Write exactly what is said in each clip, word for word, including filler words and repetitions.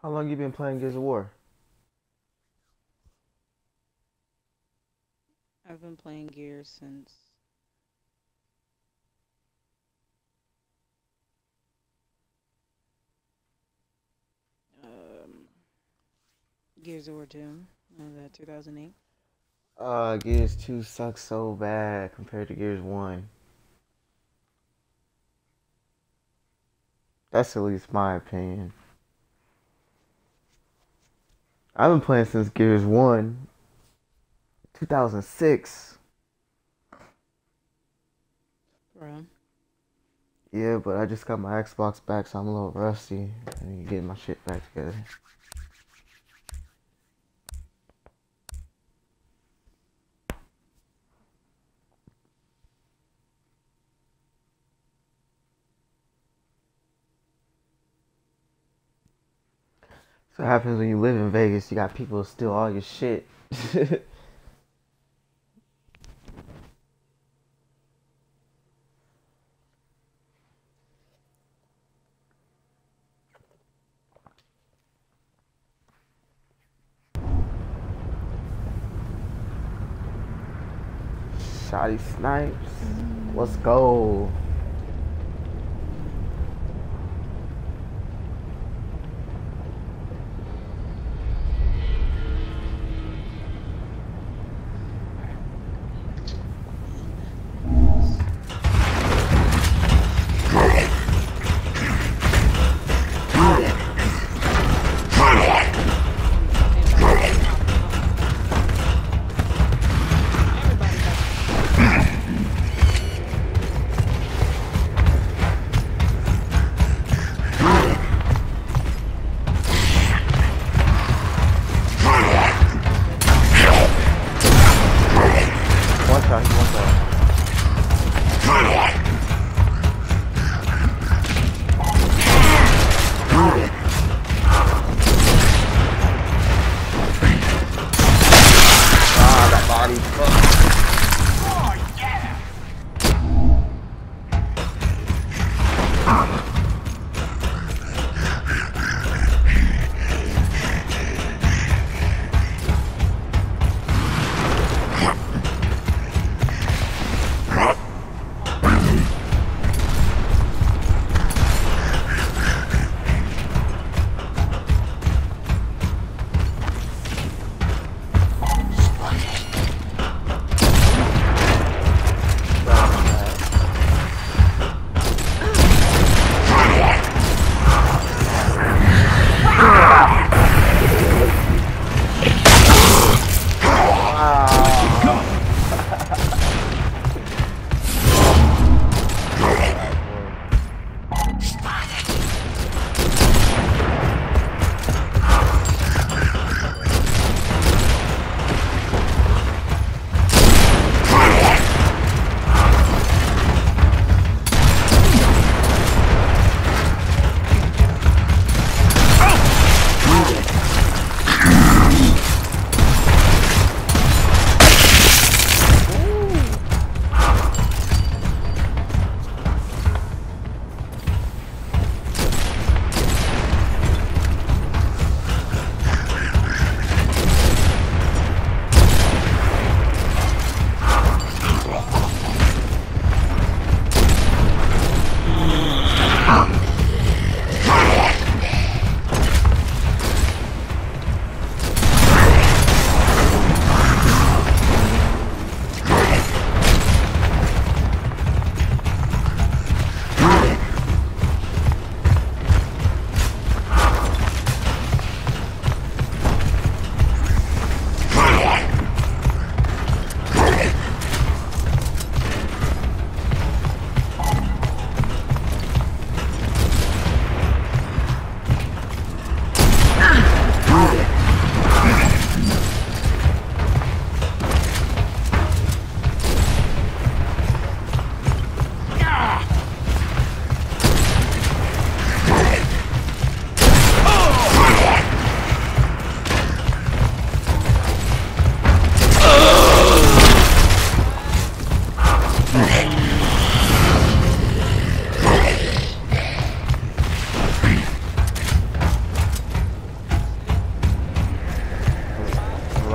How long you been playing Gears of War? I've been playing Gears since um, Gears of War two. Was that two thousand eight? Uh, Gears two sucks so bad compared to Gears one. That's at least my opinion. I've been playing since Gears one, two thousand six. Bro. Yeah, but I just got my Xbox back, so I'm a little rusty. I need to get my shit back together. So what happens when you live in Vegas, you got people to steal all your shit. Shotty snipes. Let's go.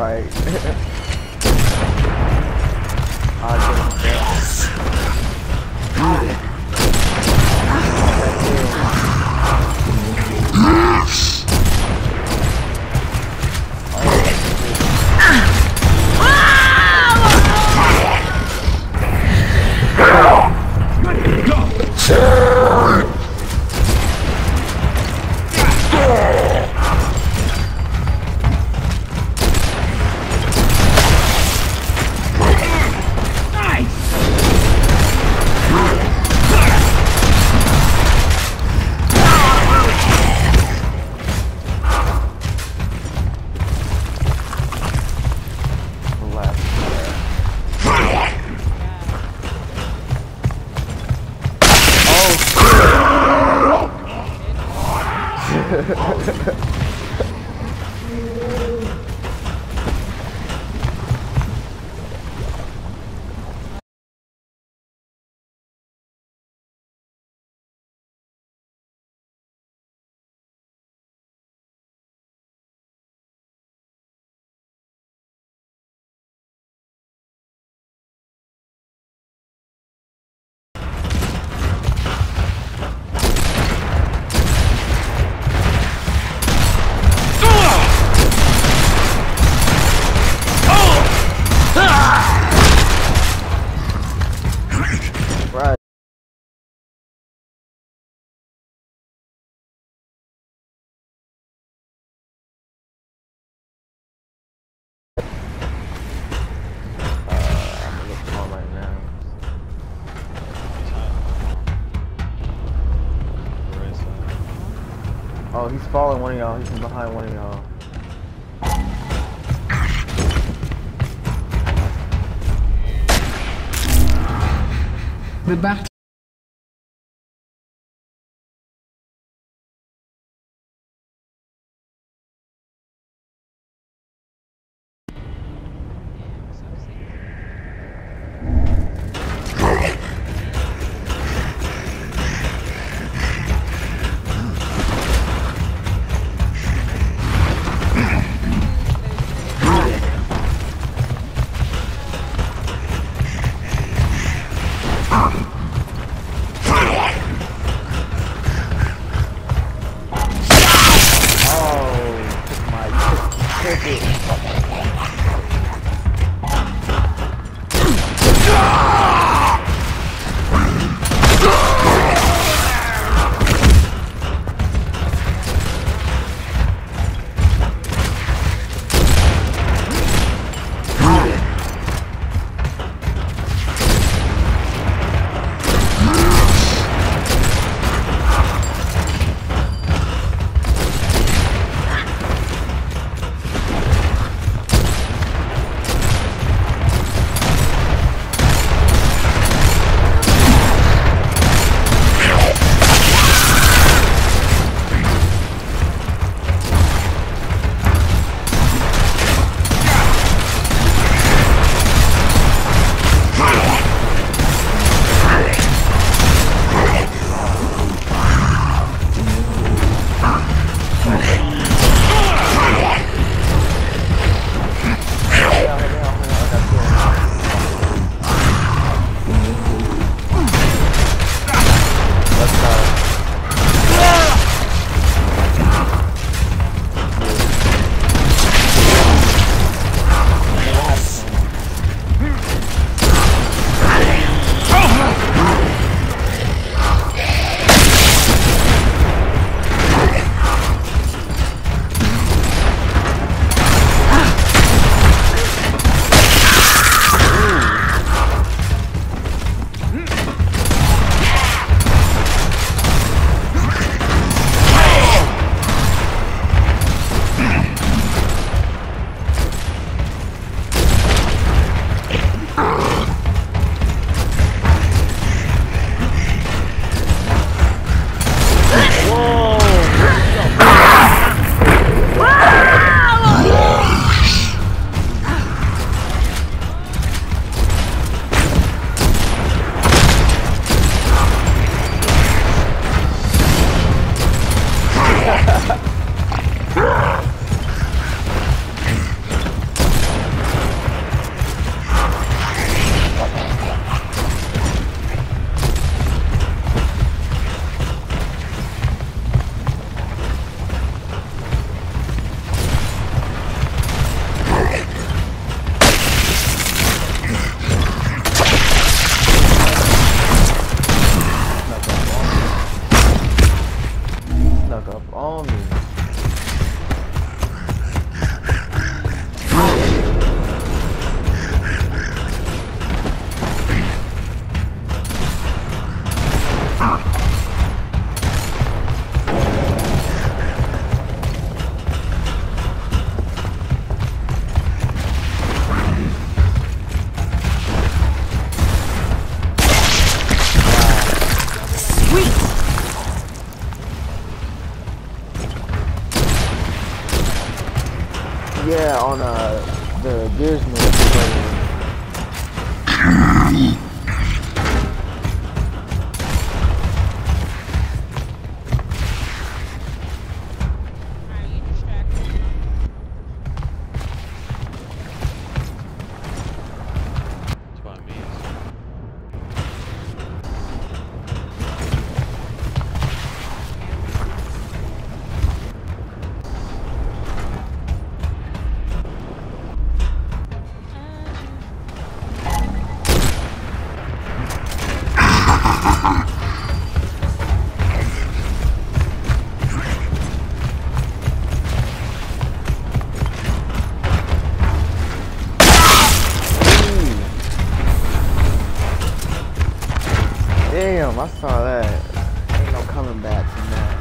Right. I'll get him there. Oh, he's following one of y'all. He's from behind one of y'all. The back. up on me. Yeah, on uh, the Gears movie. Damn, I saw that. Ain't no coming back from that.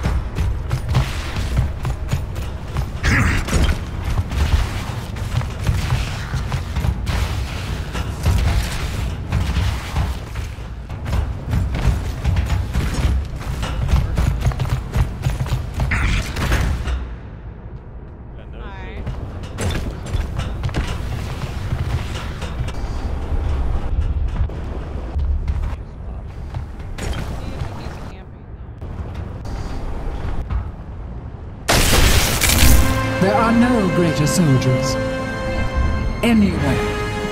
There are no greater soldiers anywhere.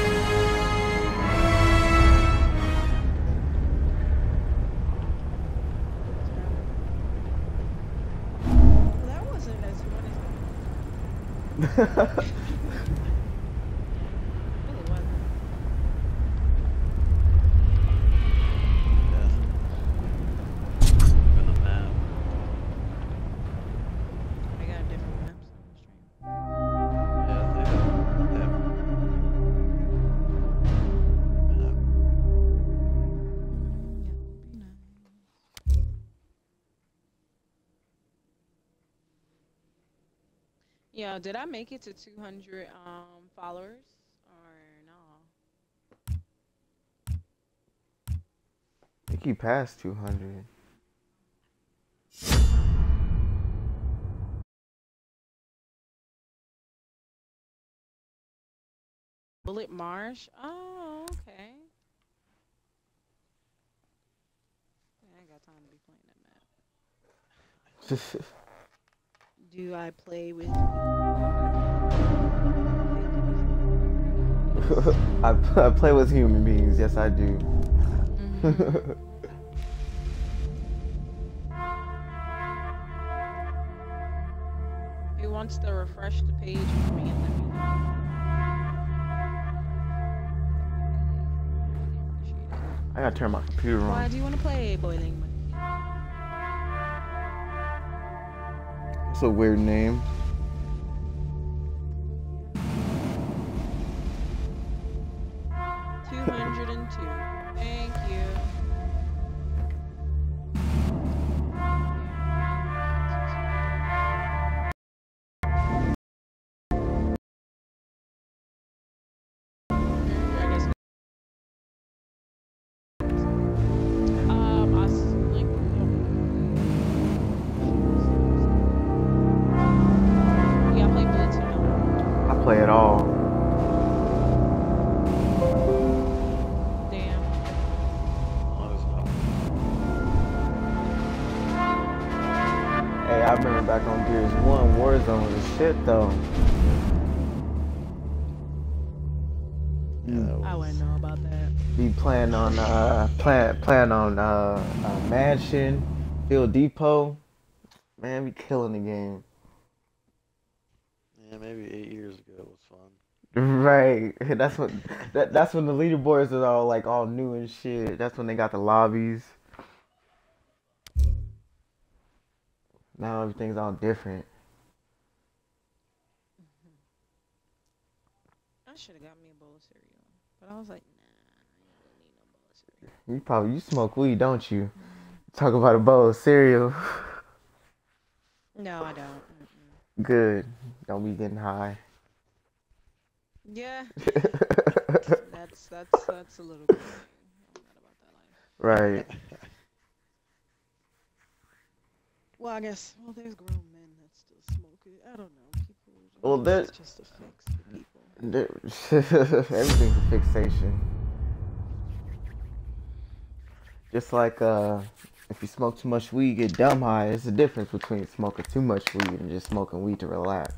Well, that wasn't as fun as it really wasn't. They got different maps on the stream. Yo, did I make it to two hundred um followers or no? I think he passed two hundred. Bullet Marsh? Oh, okay. I ain't got time to be playing that map. Do I play with I, I play with human beings, yes I do. Mm-hmm. Who wants to refresh the page for me and let me know? I gotta turn my computer on. Why do you want to play Boiling Money? That's a weird name. two hundred two. Thank you. I guess. Um, I s- like. Yeah, I play Blitz, you know. I play it all. Damn. Hey, I remember back on Gears one, Warzone was a shit though. I wouldn't know about that. Be playing on uh playing playing on uh, uh Mansion, Field Depot. Man, be killing the game. Yeah, maybe eight years ago it was fun. Right. That's when that that's when the leaderboards are all like all new and shit. That's when they got the lobbies. Now everything's all different. I should have got me a bowl of cereal, but I was like, nah, I ain't gonna need no bowl of cereal. You probably you smoke weed, don't you? Talk about a bowl of cereal. No, I don't. Mm-mm. Good. Don't be getting high. Yeah, that's that's that's a little crazy. I'm not about that life. Right. Well, I guess well, there's grown men that still smoke it. I don't know. People. Well, that- it's just a fix for people. There- Everything's a fixation. Just like uh, if you smoke too much weed, you get dumb high. There's a difference between smoking too much weed and just smoking weed to relax.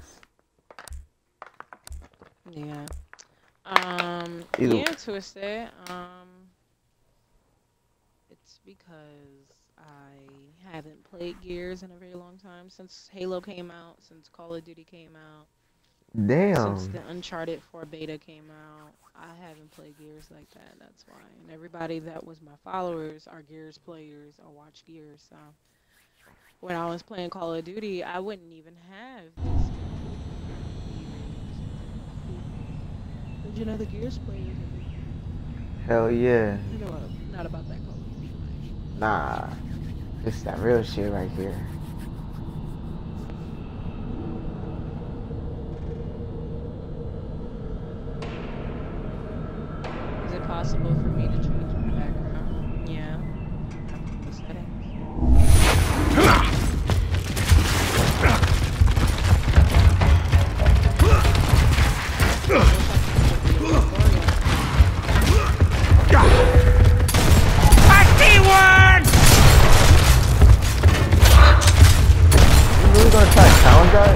Yeah. Um. Either- Yeah, Twisted. Um. It's because I haven't played Gears in a very long time since Halo came out, since Call of Duty came out, Damn. since the Uncharted four beta came out. I haven't played Gears like that. That's why. And everybody that was my followers are Gears players or watch Gears. So when I was playing Call of Duty, I wouldn't even have this. But you know the Gears players. Hell yeah. You know what? Not about that Call of Duty life. Nah. This is that real shit right here. Is it possible for me to change my background? Yeah. After the settings. You really gonna try to challenge that?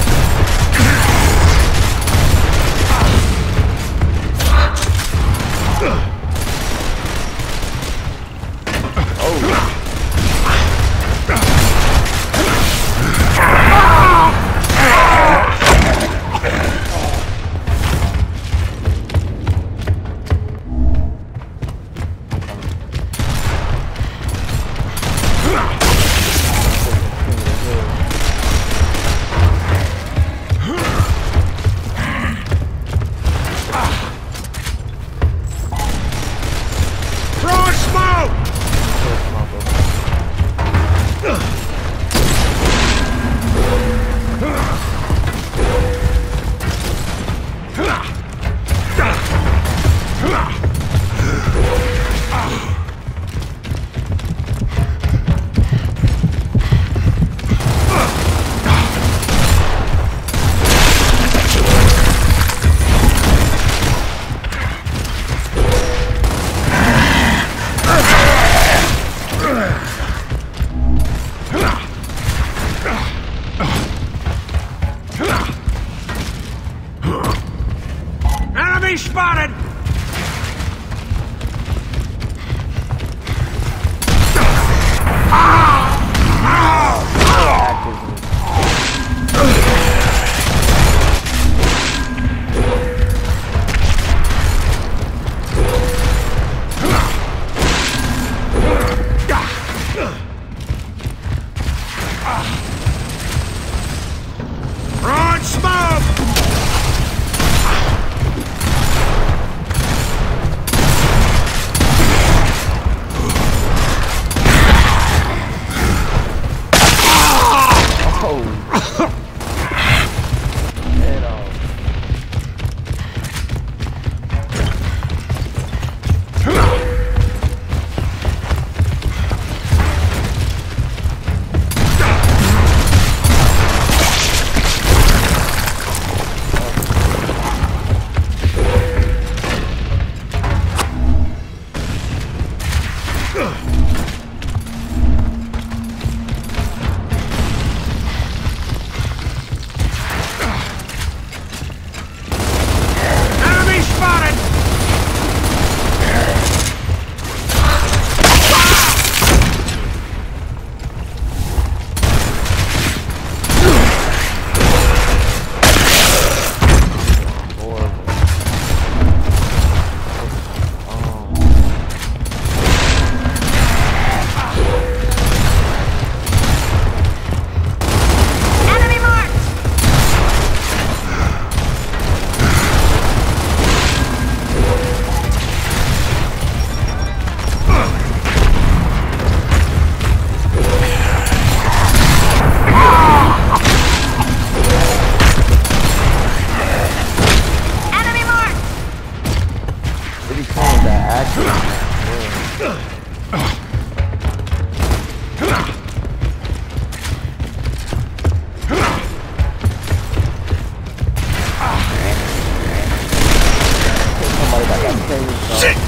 Enemy spotted! Broad smoke! Head off.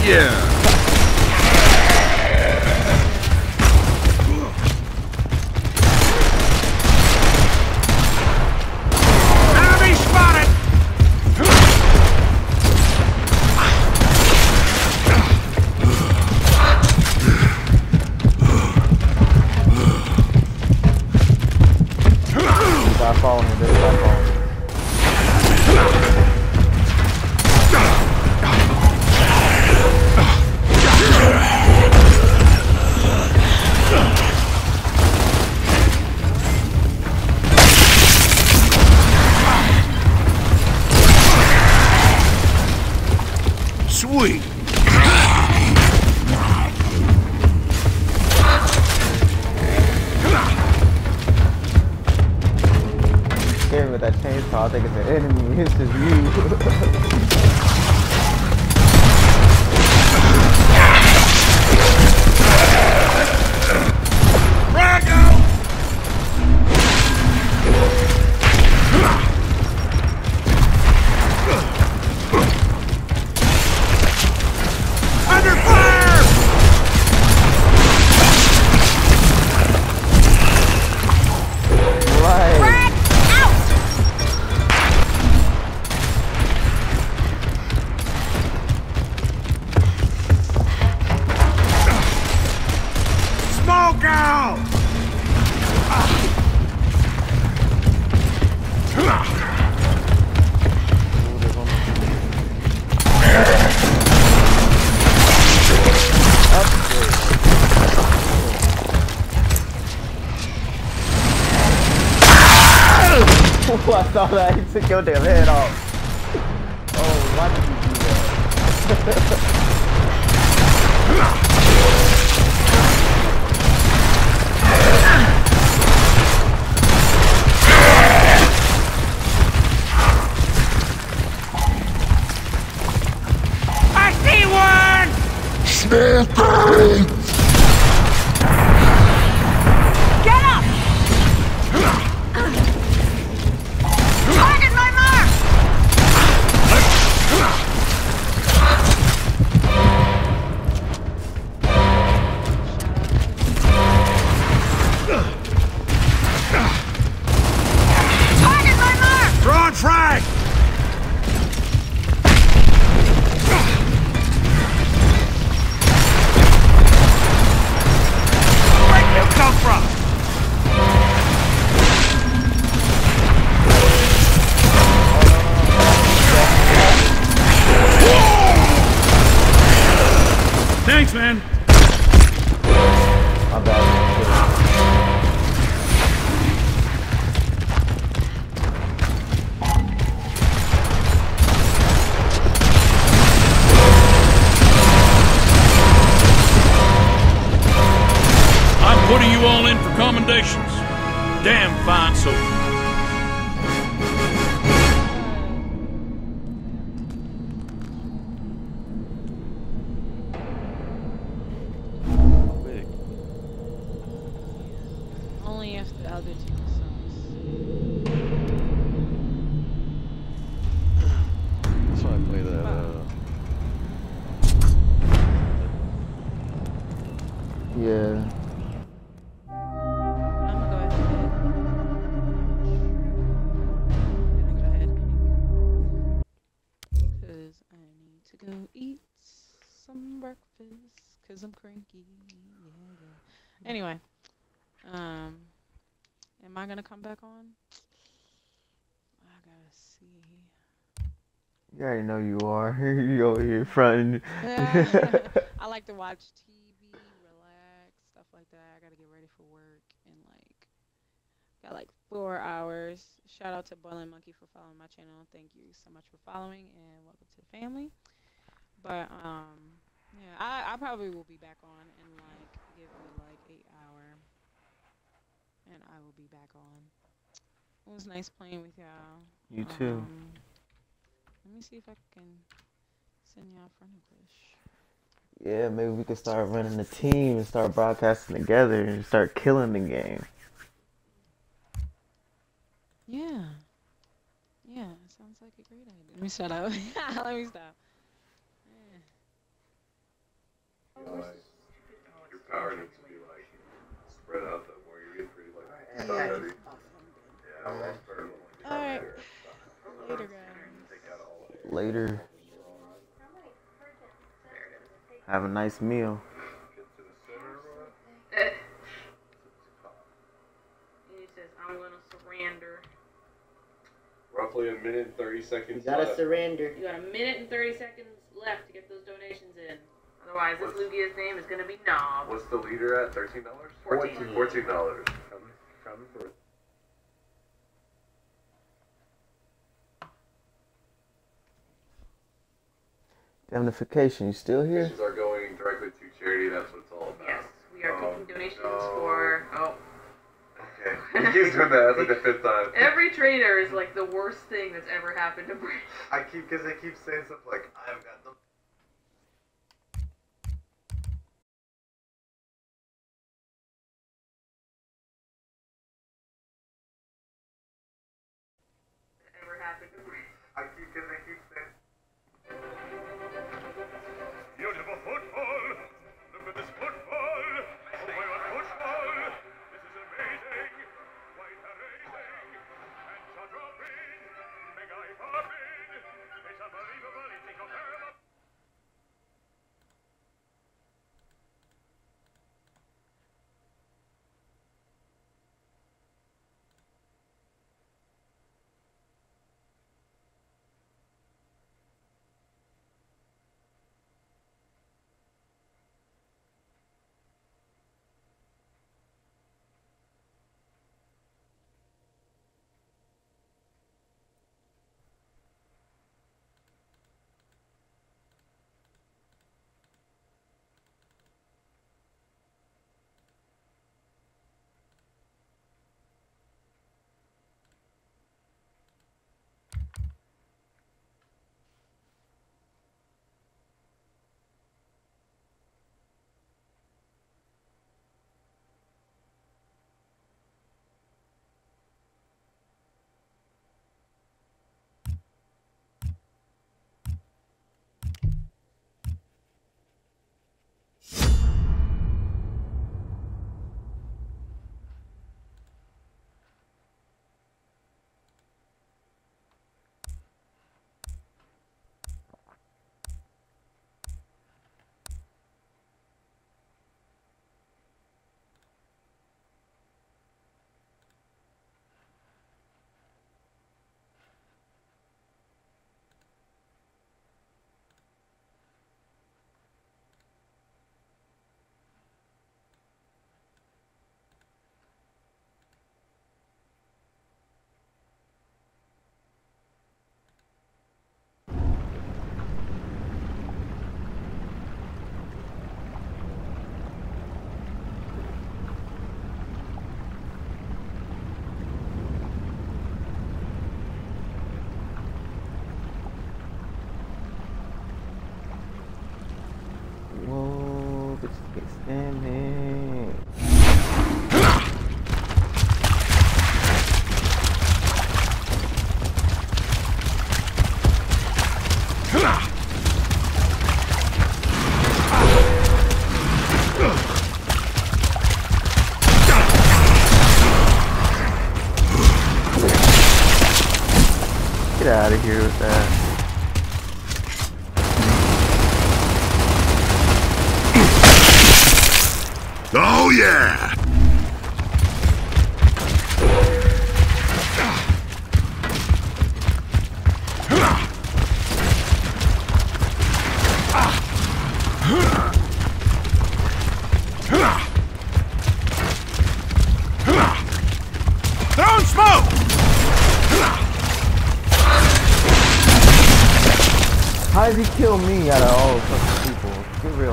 ya! Enemy spotted! Stop following me, dude. Stop following me. Sweet! Hit me with that chainsaw. I think it's an enemy. It's just you. Drago! Under fire! Right. Smoke out! Oh, I saw that. He took your damn head off. Oh, why did you do that? I see one! Get up! Target my mark! Target my mark! Throwing frag! Where'd you come from? Thanks, man. My bad. I'm putting you all in for commendations. Damn fine soldier. Quick. Only if the other team sucks. That's why I play that. Uh, Yeah. I'm gonna go ahead. I'm gonna go ahead. Cause I need to go eat some breakfast. Cause I'm cranky. Yeah, yeah. Anyway, um, am I gonna come back on? I gotta see. You already know you are. You over here fronting. I like to watch T V, relax, stuff like that. I gotta get ready for work in like got like four hours. Shout out to Boiling Monkey for following my channel. Thank you so much for following and welcome to the family. But um, yeah, I I probably will be back on in like give me like eight hour, and I will be back on. It was nice playing with y'all. You too. Um, let me see if I can send y'all a friend request. Yeah, maybe we could start running a team and start broadcasting together and start killing the game. Yeah. Yeah, sounds like a great idea. Let me shut up. Let me stop. Your power needs to be like spread out though, where you're getting pretty like solid. Yeah, that's perfect. Alright. Later, guys. Take out all of it. Later. Have a nice meal. Get to the center. He says, I'm gonna surrender. Roughly a minute and thirty seconds. You gotta left. surrender. You got a minute and thirty seconds left to get those donations in. Otherwise, this Lugia's name is gonna be Knob. What's the leader at? Thirteen dollars. Fourteen. Fourteen dollars. Coming, coming through. Indemnification, you still here? Donations are going directly to charity. That's what it's all about. Yes, we are Oh, taking donations no. for. Oh. Okay. He keeps doing that. That's like the fifth time. Every trader is like the worst thing that's ever happened to Brady. I keep because they keep saying stuff like I've got the. Ever happened to Brady. I keep because they keep saying. Beautiful football. Look at this football. Oh my God, football. This is amazing. Quite amazing. And shot dropping. Big eye popping. It's unbelievable. It's incomparable. Whoa, this is standing. Get out of here with that. Oh yeah! Throwing smoke! How does he kill me out of all the fucking people? Get real.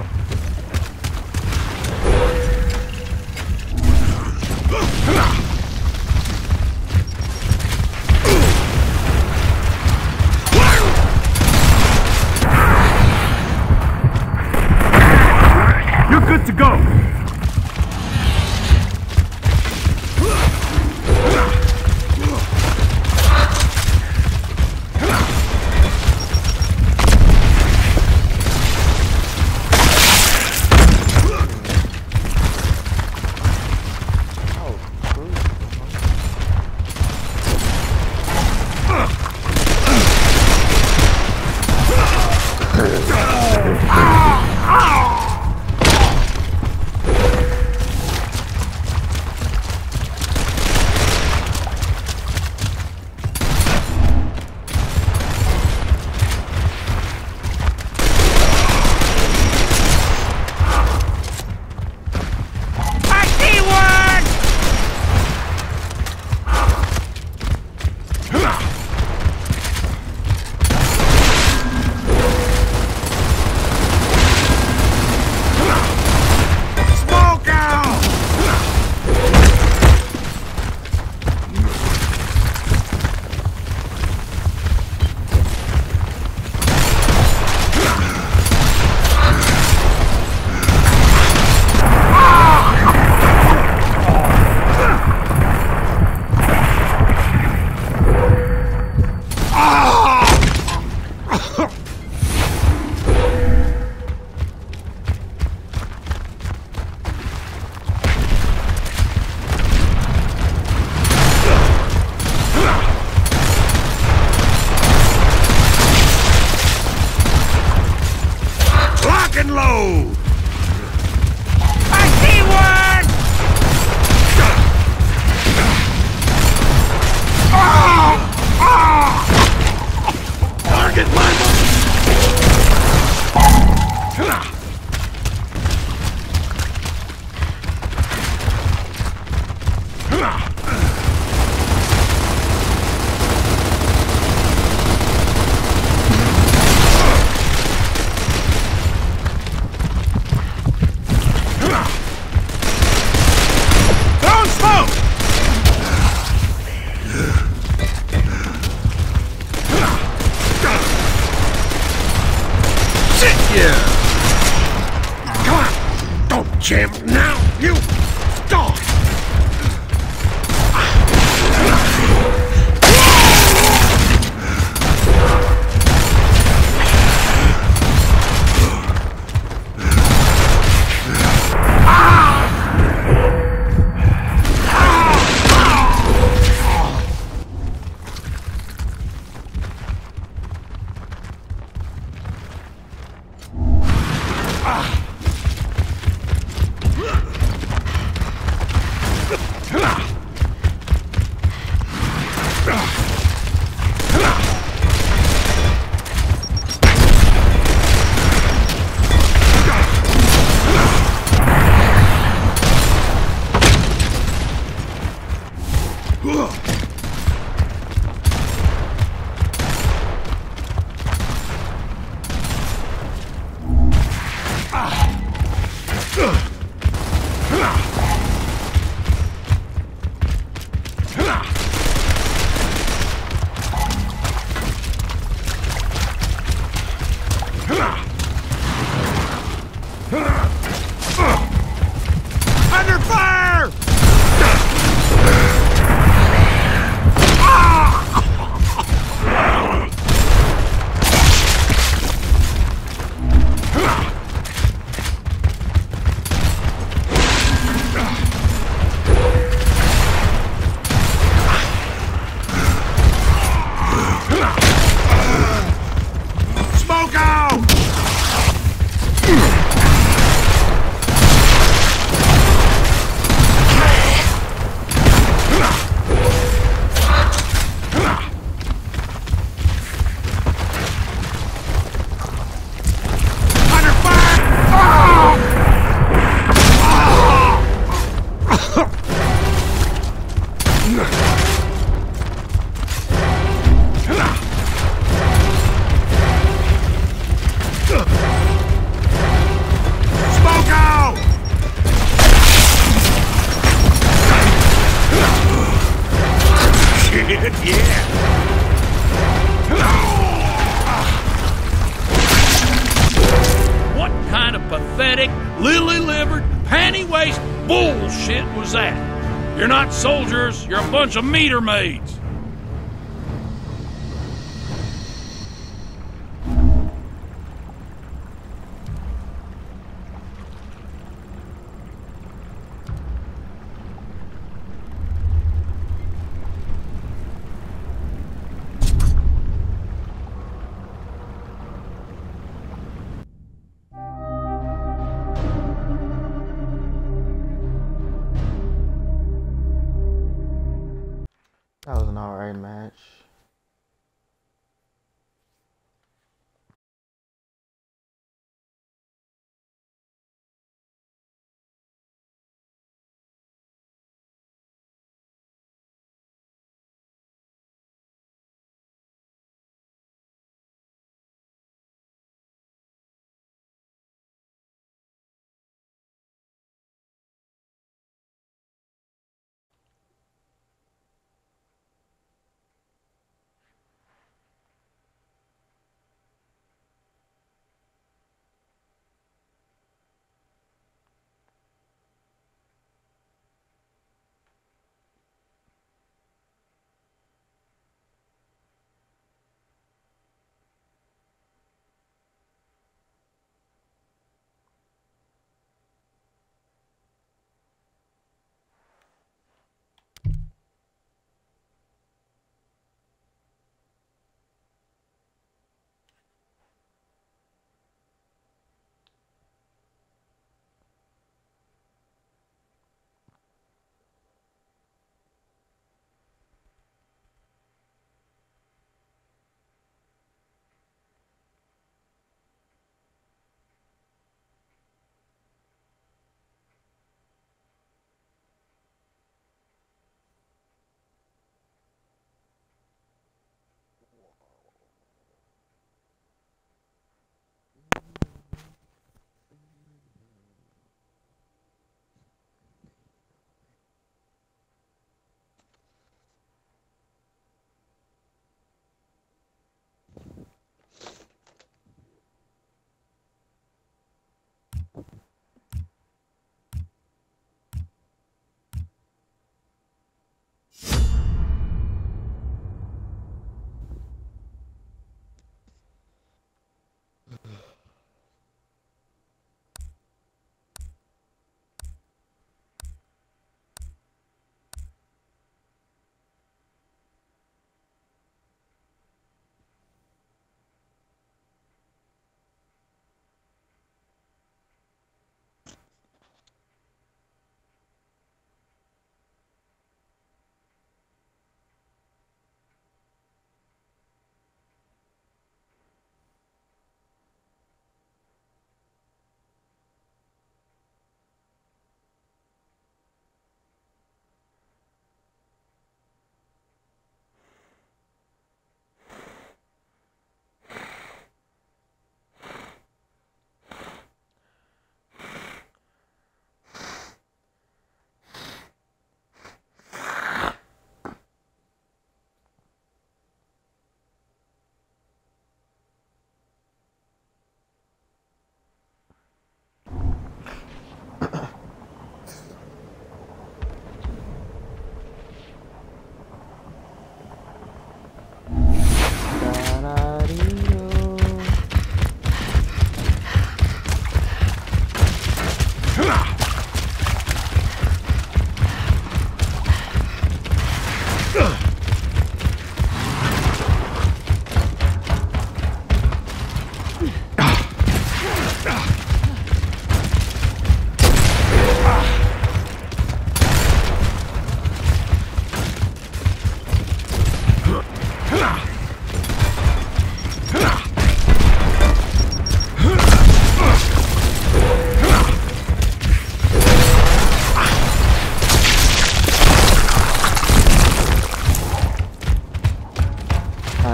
You're good to go! Target my mark! Throwing smoke! Sit here! Come on! Don't jam now, you dog! Under fire! Smoke out! Under fire! Smoke out! Shit, yeah! What kind of pathetic, lily-livered, panty-waist bullshit was that? You're not soldiers, you're a bunch of meter maids. That was an alright match.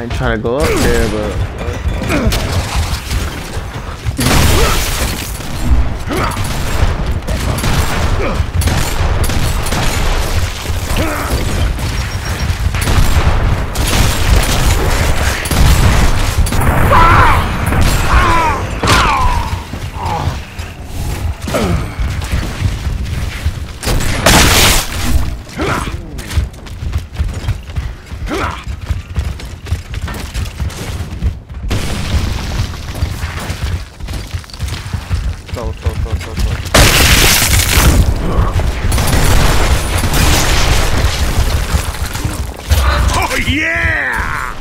I ain't trying to go up there, but. Go, go, go, go, go. Oh, yeah!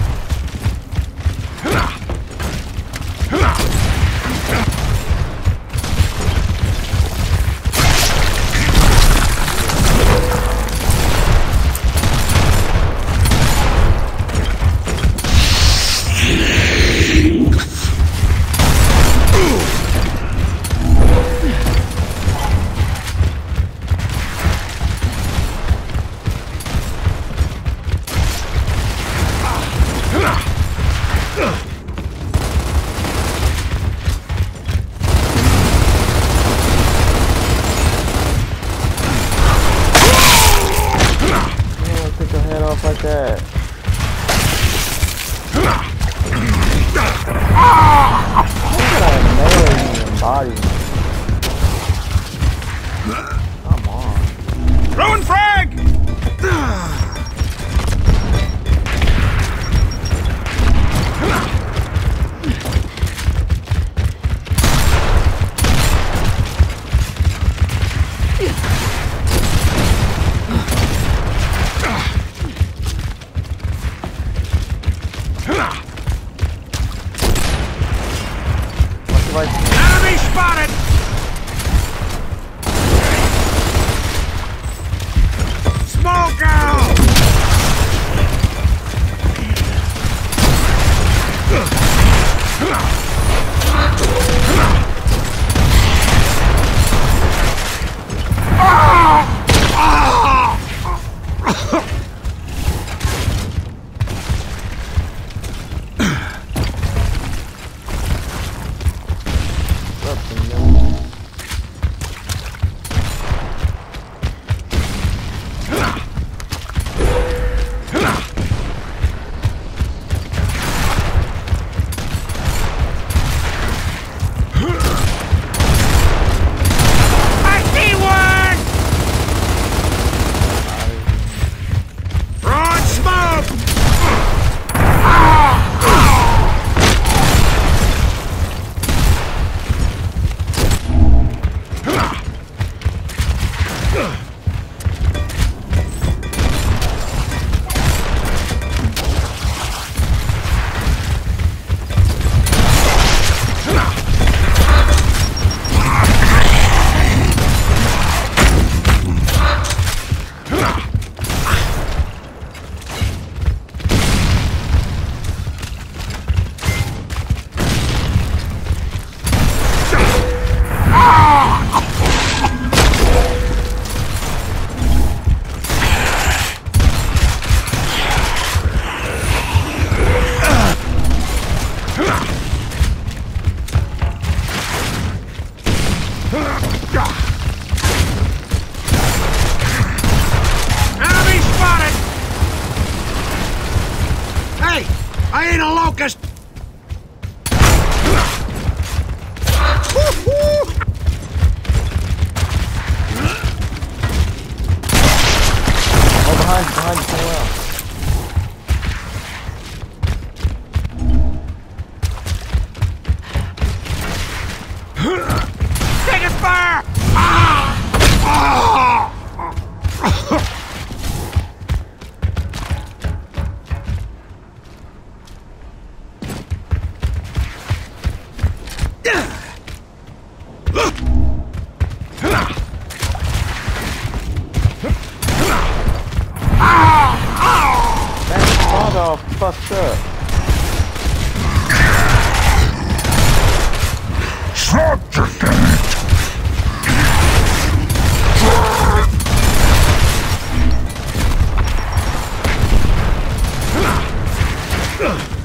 Take your head off like that. Body. Come on. Throwing frag! Enemy spotted! Smoke out! Enemy spotted! Hey, I ain't a locust! Oh, behind you, behind you, somewhere else. Take his fire! Ah! Ah! Man, all fucked up. Ugh!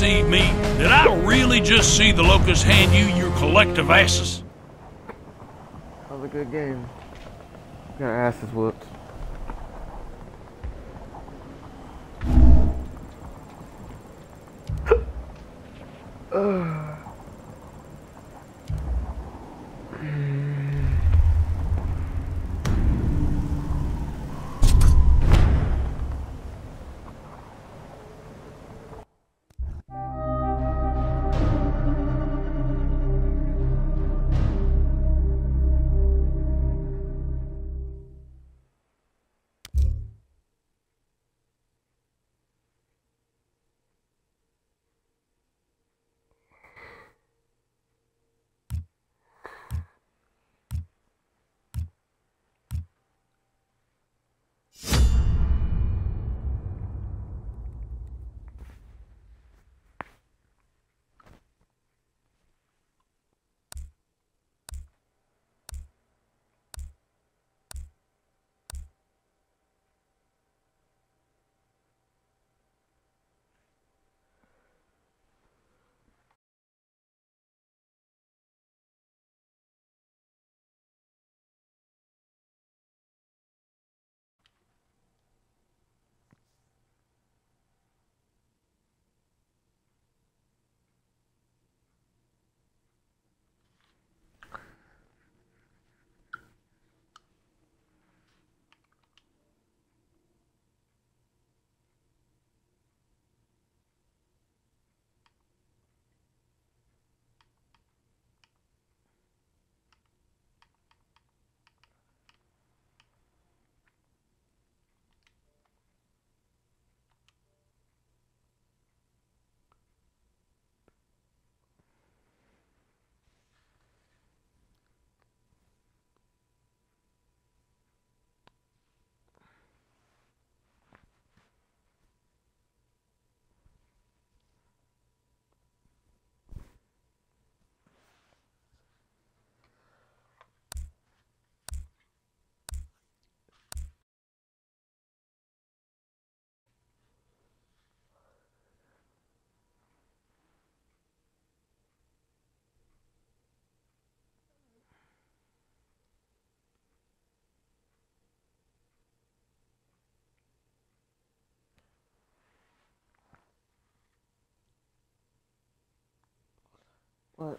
deceive me? Did I really just see the Locust hand you your collective asses? That was a good game. Got our asses whooped. What?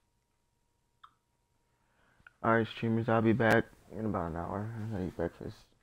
Alright, streamers, I'll be back in about an hour. I'm gonna eat breakfast.